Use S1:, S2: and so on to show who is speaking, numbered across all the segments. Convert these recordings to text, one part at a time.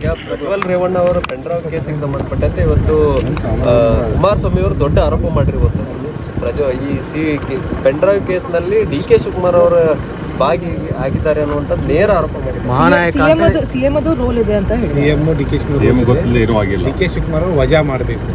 S1: ಪ್ರಜ್ವಲ್ ರೇವಣ್ಣ ಅವರ ಪೆಂಡ್ರೈವ್ ಕೇಸಿಗೆ ಸಂಬಂಧಪಟ್ಟಂತೆ ಇವತ್ತು ಕುಮಾರಸ್ವಾಮಿ ಅವರು ದೊಡ್ಡ ಆರೋಪ ಮಾಡಿರುವಂಥದ್ದು. ಈ ಪೆಂಡ್ರೈವ್ ಕೇಸ್ನಲ್ಲಿ ಡಿ.ಕೆ. ಶಿವಕುಮಾರ್ ಅವರ ಭಾಗಿ ಆಗಿದ್ದಾರೆ ಅನ್ನುವಂಥದ್ದು ನೇರ ಆರೋಪ ಮಾಡಿದ್ದಾರೆ.
S2: ಸಿಎಂ ಅದು ರೋಲ್ ಇದೆ ಅಂತ ಹೇಳಿ
S3: ಡಿ.ಕೆ. ಶಿವಕುಮಾರ್ ಅವರು ವಜಾ ಮಾಡಬೇಕು.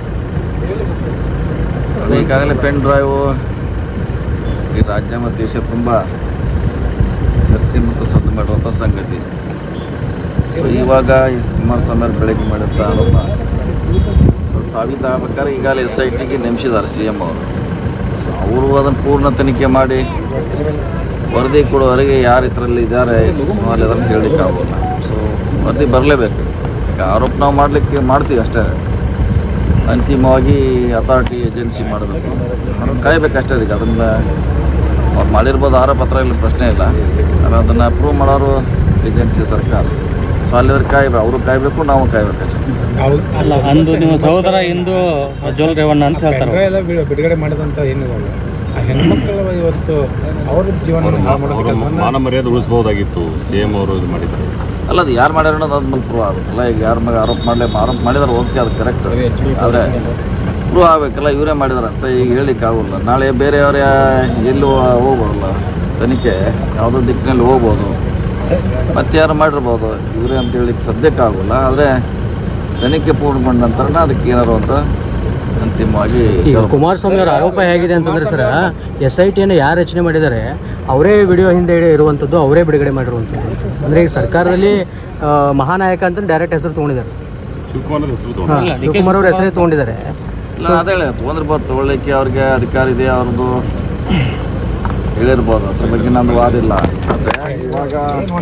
S4: ಈಗಾಗಲೇ ಪೆನ್ ಡ್ರೈವ್ ಈ ರಾಜ್ಯ ಮತ್ತು ದೇಶ ತುಂಬ ಚರ್ಚೆ ಮತ್ತು ಸದ್ದು ಮಾಡುವಂಥ ಸಂಗತಿ. ಸೊ ಇವಾಗ ಕುಮಾರಸ್ವಾಮಿ ಅವರು ಬೆಳಗ್ಗೆ ಮಾಡಿದಂಥ ಆರೋಪ ಸಾಬೀತಾಗಬೇಕಾದ್ರೆ ಈಗಾಗಲೇ SITಗೆ ನೇಮಿಸಿದ್ದಾರೆ CM ಅವರು. ಸೊ ಅವರು ಅದನ್ನು ಪೂರ್ಣ ತನಿಖೆ ಮಾಡಿ ವರದಿ ಕೊಡುವವರೆಗೆ ಯಾರು ಇದರಲ್ಲಿ ಇದ್ದಾರೆ ಅಲ್ಲಿ ಅದನ್ನು ಹೇಳಲಿಕ್ಕೆ ಆಗೋಲ್ಲ. ಸೊ ವರದಿ ಬರಲೇಬೇಕು. ಈಗ ಆರೋಪ ನಾವು ಮಾಡ್ತೀವಿ ಅಷ್ಟೇ. ಅಂತಿಮವಾಗಿ ಅಥಾರಿಟಿ ಏಜೆನ್ಸಿ ಮಾಡಬೇಕು, ಅವ್ರನ್ನ ಕಾಯಬೇಕಷ್ಟೇ. ಈಗ ಅದನ್ನು ಅವ್ರು ಮಾಡಿರ್ಬೋದು ಆರೋಪ ಪತ್ರ ಇಲ್ಲ, ಪ್ರಶ್ನೆ ಇಲ್ಲ. ಅದನ್ನು ಅಪ್ರೂವ್ ಮಾಡೋರು ಏಜೆನ್ಸಿ ಸರ್ಕಾರ. ಸೊ ಅಲ್ಲಿವರೆಗೆ ಅವರು ಕಾಯಬೇಕು, ನಾವು ಕಾಯಬೇಕಷ್ಟೇ.
S5: ಅಲ್ಲ, ಅಂದು ನಿಮ್ಮ ಸಹೋದರ ಇಂದು ಪ್ರಜ್ವಲ್ ರೇವಣ್ಣ ಅಂತ ಹೇಳ್ತಾರೆ.
S3: ಎಲ್ಲ ಬಿಡುಗಡೆ ಮಾಡಿದಂಥ ಏನಿದೆ ಆ ಹೆಣ್ಮಕ್ಳ ಇವತ್ತು ಅವ್ರ ಜೀವನ
S6: ಮಾನ ಮರ್ಯಾದೆ ಉಳಿಸಬಹುದಾಗಿತ್ತು CM ಅವರು ಇದು ಮಾಡಿದ್ದಾರೆ.
S4: ಅಲ್ಲ, ಅದು ಯಾರು ಮಾಡ್ಯಾರ ಅನ್ನೋದು ಅದ್ಮೇಲೆ ಪ್ರೂವ್ ಆಗಬೇಕಲ್ಲ. ಈಗ ಯಾರ ಮೇಲೆ ಆರೋಪ ಮಾಡಿದಾರೆ ಓಕೆ, ಅದು ಕರೆಕ್ಟ್. ಆದರೆ ಪ್ರೂವ್ ಆಗಬೇಕಲ್ಲ, ಇವರೇ ಮಾಡಿದಾರೆ ಅಂತ ಈಗ ಹೇಳಲಿಕ್ಕೆ ಆಗೋಲ್ಲ. ನಾಳೆ ಬೇರೆಯವ್ರ ಎಲ್ಲೂ ಹೋಗ್ಬೋದಲ್ಲ, ತನಿಖೆ ಯಾವುದೋ ದಿಕ್ಕಿನಲ್ಲಿ ಹೋಗ್ಬೋದು, ಮತ್ತೆ ಯಾರು ಮಾಡಿರ್ಬೋದು. ಇವರೇ ಅಂತ ಹೇಳಿಕ್ಕೆ ಸದ್ಯಕ್ಕೆ ಆಗೋಲ್ಲ. ಆದರೆ ತನಿಖೆ ಪೂರ್ಣಗೊಂಡ ನಂತರ ಅದಕ್ಕೆ ಏನಾರು ಅಂತ ಅಂತಿಮವಾಗಿ.
S5: ಈಗ ಕುಮಾರಸ್ವಾಮಿ ಅವರ ಆರೋಪ ಹೇಗಿದೆ ಅಂತಂದ್ರೆ ಸರ್, SITಯನ್ನು ಯಾರು ರಚನೆ ಮಾಡಿದ್ದಾರೆ ಅವರೇ ವಿಡಿಯೋ ಹಿಂದೆ ಇರುವಂಥದ್ದು, ಅವರೇ ಬಿಡುಗಡೆ ಮಾಡಿರುವಂಥದ್ದು. ಅಂದರೆ ಈಗ ಸರ್ಕಾರದಲ್ಲಿ ಮಹಾನಾಯಕ ಅಂತ ಡೈರೆಕ್ಟ್ ಹೆಸರು ತೊಗೊಂಡಿದ್ದಾರೆ ಸರ್. ಶಿವಕುಮಾರ್ ಅವ್ರ ಹೆಸರೇ ತೊಗೊಂಡಿದ್ದಾರೆ.
S4: ಇಲ್ಲ, ಅದೇ ತೊಗೊಂಡಿರ್ಬೋದು, ತೊಗೊಳ್ಳಿಕ್ಕೆ ಅವ್ರಿಗೆ ಅಧಿಕಾರ ಇದೆ, ಅವ್ರದ್ದು ಹೇಳಿರ್ಬೋದು. ಅದ್ರ ಬಗ್ಗೆ ನಂದು ವಾದಿಲ್ಲ. ಆದರೆ ಇವಾಗ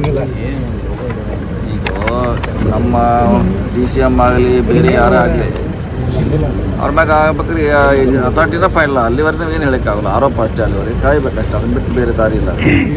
S4: ಈಗ ನಮ್ಮ DCM ಆಗಲಿ ಬೇರೆ ಯಾರೇ ಆಗಲಿ ಅವ್ರ ಮ್ಯಾಗ ಆಗ್ಬೇಕ್ರಿ ಅಥಾರಿಟಿನ ಫೈನಲ್. ಅಲ್ಲಿವರೆಗೆ ಏನು ಹೇಳೋಕ್ಕಾಗಲ್ಲ, ಆರೋಪ ಅಷ್ಟೇ. ಅಲ್ಲಿವರೆಗೆ ಕಾಯ್ಬೇಕಷ್ಟೇ, ಅದನ್ನ ಬಿಟ್ಟು ಬೇರೆ ದಾರಿ ಇಲ್ಲ.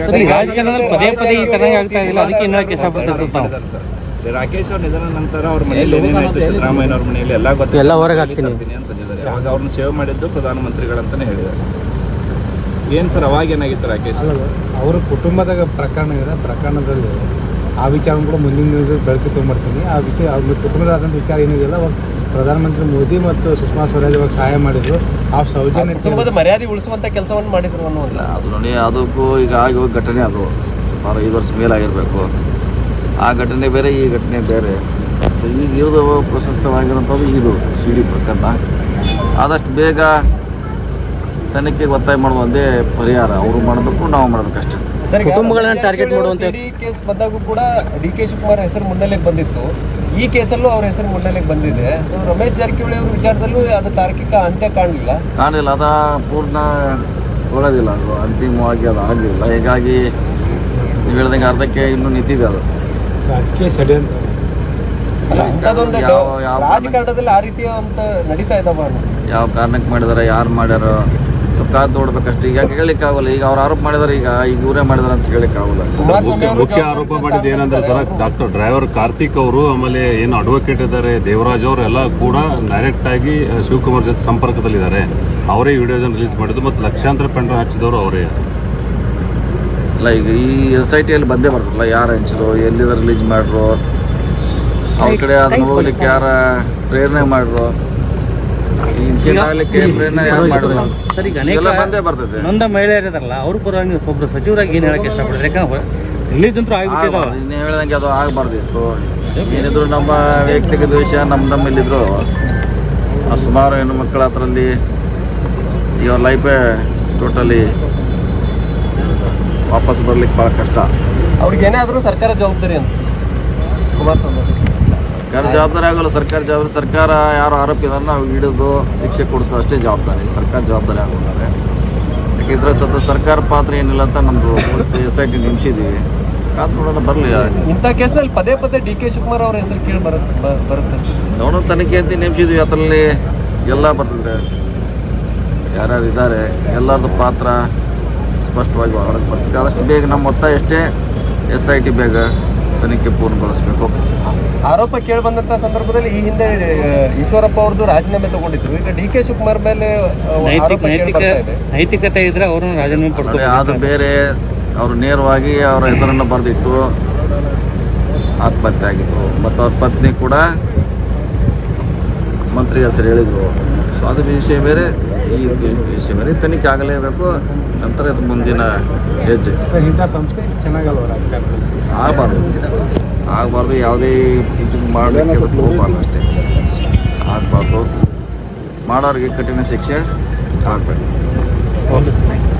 S7: ರಾಕೇಶ್ ಅವ್ರ ನಿಧನ ನಂತರ ಅವ್ರ ಮನೆಯಲ್ಲಿ ಏನೇನಾಯ್ತು, ಸಿದ್ದರಾಮಯ್ಯ ಅವ್ರ ಮನೆಯಲ್ಲಿ ಎಲ್ಲ
S5: ಹೊರಗೆ ಹಾಕ್ತೀನಿ
S7: ಅಂತಂದಿದ್ದಾರೆ. ಅವಾಗ ಅವ್ರನ್ನ ಸೇವೆ ಮಾಡಿದ್ದು ಪ್ರಧಾನಮಂತ್ರಿಗಳಂತಾನೆ ಹೇಳಿದ್ದಾರೆ. ಏನು ಸರ್ ಅವಾಗ ಏನಾಗಿತ್ತು ರಾಕೇಶ್
S3: ಅವ್ರ ಕುಟುಂಬದಾಗ ಪ್ರಕರಣದಲ್ಲಿ ಆ ವಿಚಾರ ಕೂಡ ಮುಂದಿನ ಬೆಳಕು ತೊಗೊಂಬರ್ತೀನಿ. ಆ ವಿಷಯ ಅವ್ರ ಕುಟುಂಬದಾದಂಥ ವಿಚಾರ ಏನಿದೆಯಲ್ಲ, ಅವಾಗ ಪ್ರಧಾನಮಂತ್ರಿ ಮೋದಿ ಮತ್ತು ಸುಷ್ಮಾ ಸ್ವರಾಜ್ ಅವಾಗ ಸಹಾಯ ಮಾಡಿದ್ರು. ಆ ಸೌಜನ್ಯ
S1: ಕುಟುಂಬದ ಮರ್ಯಾದೆ ಉಳಿಸುವಂಥ ಕೆಲಸವನ್ನು ಮಾಡಿದ್ರು ಅನ್ನೋಲ್ಲ.
S4: ಅದು ನೋಡಿ, ಅದಕ್ಕೂ ಈಗ ಆಗಿ ಹೋಗಿ ಘಟನೆ ಅದು 5 ವರ್ಷ ಮೇಲಾಗಿರಬೇಕು. ಆ ಘಟನೆ ಬೇರೆ, ಈ ಘಟನೆ ಬೇರೆ. ಸೊ ಈಗ ಇರೋದು ಪ್ರಶಸ್ತವಾಗಿರೋಂಥದ್ದು ಇದು CD ಪ್ರಕರಣ. ಆದಷ್ಟು ಬೇಗ ತನಿಖೆಗೆ ಒತ್ತಾಯ ಮಾಡುವ ಒಂದೇ ಪರಿಹಾರ. ಅವರು ಮಾಡಬೇಕು, ನಾವು ಮಾಡಬೇಕಷ್ಟೇ.
S5: ಕುಟುಂಬಗಳನ್ನ ಟಾರ್ಗೆಟ್ ಮಾಡುವಂತ
S1: ಕೇಸ್ ಬಂದಾಗೂ ಕೂಡ ಡಿ.ಕೆ. ಶಿವಕುಮಾರ್ ಹೆಸರು ಮುನ್ನೆಲೆಗೆ ಬಂದಿತ್ತು. ಈ ಕೇಸಲ್ಲೂ ಅವ್ರ ಹೆಸರು ಮುನ್ನೆಲೆಗೆ ಬಂದಿದೆ. ಸೊ ರಮೇಶ್ ಜಾರಕಿಹೊಳಿ ಅವ್ರ ವಿಚಾರದಲ್ಲೂ ಅದು ತಾರ್ಕಿಕ ಅಂತ್ಯ ಕಾಣಲಿಲ್ಲ.
S4: ಅದ ಪೂರ್ಣ ಒಳ್ಳೇದಿಲ್ಲ, ಅದು ಅಂತಿಮವಾಗಿ ಅದು ಆಗಲಿಲ್ಲ. ಹೀಗಾಗಿ ನೀವು ಹೇಳ್ದಂಗೆ ಅರ್ಧಕ್ಕೆ ಇನ್ನೂ ನಿಂತಿದೆ. ಅದು
S3: ರಾಜಕೀಯ ಷಡ್ಯಂತ್ರ.
S1: ರಾಜಕಾರಣದಲ್ಲಿ ಆ ರೀತಿಯ ಅಂತ ನಡೀತಾ ಇದ್ದಾವ.
S4: ಯಾವ ಕಾರಣಕ್ಕೆ ಮಾಡಿದಾರೆ, ಯಾರು ಮಾಡ್ಯಾರ, ಕಾದು ನೋಡ್ಬೇಕಷ್ಟೇ. ಈಗ ಹೇಳಿಕ್ಕಾಗಲ್ಲ. ಈಗ ಅವ್ರು ಆರೋಪ ಮಾಡಿದಾರೆ, ಈಗ ಇವರೇ ಮಾಡಿದಾರೆ ಅಂತ ಹೇಳಿಕ್ಕಾಗಲ್ಲ.
S6: ಮುಖ್ಯ ಆರೋಪ ಮಾಡಿದ್ದು ಏನಂದ್ರೆ ಸರ್, ಡಾಕ್ಟರ್ ಡ್ರೈವರ್ ಕಾರ್ತಿಕ್ ಅವರು, ಆಮೇಲೆ ಏನು ಅಡ್ವೊಕೇಟ್ ಇದ್ದಾರೆ ದೇವರಾಜ್ ಅವರು ಎಲ್ಲ ಕೂಡ ಡೈರೆಕ್ಟ್ ಆಗಿ ಶಿವಕುಮಾರ್ ಜೊತೆ ಸಂಪರ್ಕದಲ್ಲಿದ್ದಾರೆ. ಅವರೇ ವಿಡಿಯೋದನ್ನು ರಿಲೀಸ್ ಮಾಡಿದ್ದು ಮತ್ತು ಲಕ್ಷಾಂತರ ಪೆಂಡ್ರೈವ್ ಹಚ್ಚಿದವರು ಅವರೇ.
S4: ಇಲ್ಲ, ಈಗ ಈ SITಯಲ್ಲಿ ಬಂದೇ ಬರ್ತಲ್ಲ, ಯಾರು ಹಂಚಿದ್ರು, ಎಲ್ಲಿದ್ದಾರೆ ರಿಲೀಸ್ ಮಾಡ್ರು, ಅವ್ರ ಕಡೆ ಅದನ್ನ ಹೋಗ್ಲಿಕ್ಕೆ ಯಾರ ಪ್ರೇರಣೆ ಮಾಡ್ರು, ಆಗಲಿಕ್ಕೆ ಪ್ರೇರಣೆ ಯಾರು ಮಾಡಿದ್ರು, ಎಲ್ಲ ಬಂದೇ ಬರ್ತದೆ.
S5: ನೊಂದ ಮಹಿಳೆಯರಿದಾರಲ್ಲ ಅವ್ರ ಪರವಾಗಿ ಒಬ್ಬರು ಸಚಿವರಾಗಿ ಏನು ಹೇಳಕ್ಕೆ ಇಷ್ಟಪಡ್ತಾರೆ? ಯಾಕಂದ್ರೆ ರಿಲೀಸ್ ಅಂತೂ ಆಗಿಬಿಟ್ಟಿದ್ದಾವೆ.
S4: ಇನ್ನೇ ಹೇಳ್ದಂಗೆ ಅದು ಆಗಬಾರ್ದಿತ್ತು. ಏನಿದ್ರು ನಮ್ಮ ವೈಯಕ್ತಿಕ ದ್ವೇಷ ನಮ್ಮಲ್ಲಿದ್ರು ಸುಮಾರು ಹೆಣ್ಣು ಮಕ್ಕಳ ಹತ್ರಲ್ಲಿ ಈ ಅವ್ರ ಲೈಫೇ ಟೋಟಲಿ ವಾಪಸ್ ಬರ್ಲಿಕ್ಕೆ ಭಾಳ ಕಷ್ಟ.
S1: ಅವ್ರಿಗೇನಾದರೂ ಸರ್ಕಾರ ಜವಾಬ್ದಾರಿ ಅಂತ ಕುಮಾರಸ್ವಾಮಿ
S4: ಸರ್ಕಾರ ಜವಾಬ್ದಾರಿ ಆಗೋಲ್ಲ. ಸರ್ಕಾರ ಯಾರು ಆರೋಪಿದಾರೆ ನಾವು ಹಿಡಿದು ಶಿಕ್ಷೆ ಕೊಡಿಸೋ ಅಷ್ಟೇ ಜವಾಬ್ದಾರಿ. ಸರ್ಕಾರ ಜವಾಬ್ದಾರಿ ಆಗೋದಾರೆ. ಯಾಕೆಂದ್ರೆ ಸರ್ಕಾರ ಪಾತ್ರ ಏನಿಲ್ಲ ಅಂತ ನಮ್ಮದು SIT ನೇಮಿಸಿದ್ದೀವಿ. ಕಾದು ನೋಡೋಣ, ಬರಲಿ.
S1: ಇಂಥ ಕೇಸ್ನಲ್ಲಿ ಪದೇ ಡಿ.ಕೆ. ಶಿವಕುಮಾರ್ ಅವ್ರ ಹೆಸರು ಕೇಳಿ ಬರುತ್ತೆ.
S4: ನೋಡೋ ತನಿಖೆ ಅಂತ ನೇಮಿಸಿದ್ವಿ. ಅದರಲ್ಲಿ ಎಲ್ಲ ಬರ್ತದೆ, ಯಾರ್ಯಾರು ಇದ್ದಾರೆ ಎಲ್ಲರದ್ದು ಪಾತ್ರ ಸ್ಪಷ್ಟವಾಗಿ ಹೊರಗೆ ಬರ್ತದೆ. ಆದಷ್ಟು ಬೇಗ ನಮ್ಮ ಒತ್ತಾಯ ಎಷ್ಟೇ SIT ಬೇಗ ತನಿಖೆ ಪೂರ್ಣಗೊಳಿಸಬೇಕು.
S1: ಆರೋಪ ಕೇಳಿ ಬಂದಂಥ ಸಂದರ್ಭದಲ್ಲಿ ಈ ಹಿಂದೆ ಈಶ್ವರಪ್ಪ ಅವ್ರದ್ದು ರಾಜೀನಾಮೆ ತಗೊಂಡಿದ್ರು. ಈಗ ಡಿ.ಕೆ. ಶಿವಕುಮಾರ್ ಮೇಲೆ
S5: ನೈತಿಕತೆ ಇದ್ರೆ ಅವರು ರಾಜೀನಾಮೆ ಪಡ್ತಾರೆ.
S4: ಅದು ಬೇರೆ. ಅವರು ನೇರವಾಗಿ ಅವರ ಹೆಸರನ್ನು ಬರೆದಿಟ್ಟು ಆತ್ಮಹತ್ಯೆ ಆಗಿದ್ರು ಮತ್ತು ಅವ್ರ ಪತ್ನಿ ಕೂಡ ಮಂತ್ರಿ ಹೆಸರು ಹೇಳಿದರು. ಸೊ ಅದು ವಿಷಯ ಬೇರೆ, ಈ ವಿಷಯ ಬೇರೆ. ತನಿಖೆ ಆಗಲೇಬೇಕು. ನಂತರ ಇದು ಮುಂದಿನ ಹೆಜ್ಜೆ.
S3: ಸರ್ ಇಂಥ ಸಂಸ್ಥೆ ಚೆನ್ನಾಗಲ್ವ ರಾಜಕಾರಣದಲ್ಲಿ?
S4: ಆಗಬಾರ್ದು. ಯಾವುದೇ ಇದು ಮಾಡಲಿಕ್ಕೆ ಹೋಗಬಾರ್ದು ಅಷ್ಟೇ, ಆಗಬಾರ್ದು. ಮಾಡೋರಿಗೆ ಕಠಿಣ ಶಿಕ್ಷೆ ಆಗಬೇಕು.